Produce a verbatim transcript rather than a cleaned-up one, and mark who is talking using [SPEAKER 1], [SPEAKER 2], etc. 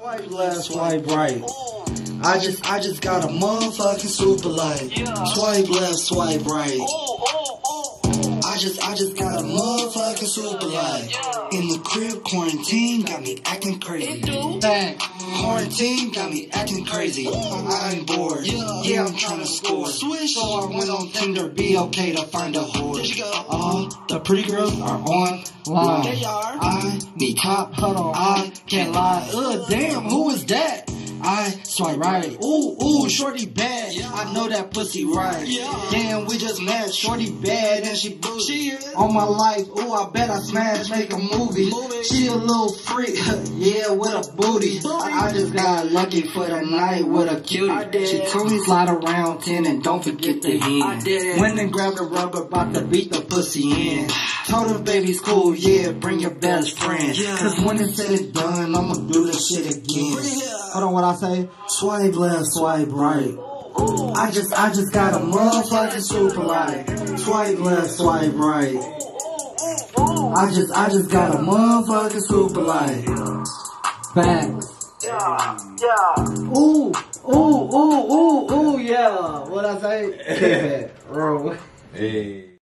[SPEAKER 1] Swipe left, swipe right. I just, I just got a motherfucking super light. Swipe left, swipe right. I just, I just got a motherfucking super light. In the crib, quarantine got me acting crazy. Dang, quarantine got me acting crazy. I ain't bored. Yeah, I'm trying to score. So I went on Tinder, be okay to find a whore. All the pretty girls are on line. I need top, hold on, I can't lie. Ugh, damn, who is that? I swipe right. Ooh, ooh, shorty bad. I know that pussy right. Damn, we just met. Shorty bad and she booty. On my life, ooh, I bet I smash, make a movie. She a little freak, yeah, with a booty. I, I just got lucky for the night with a cutie. She told me slide around ten and don't forget the hand. Went and grabbed a rubber, about to beat the pussy in. Told her baby's cool, yeah, bring your best friend. Cause when it's said and done, I'ma do this shit again. Hold on, what I say? Swipe left, swipe right. I just, I just got a motherfucking super light. Swipe left, swipe right. I just, I just got a motherfucking super light. Facts.
[SPEAKER 2] Yeah, yeah.
[SPEAKER 1] Ooh, ooh, ooh, ooh, ooh, yeah. What I say? Bro.
[SPEAKER 3] Hey.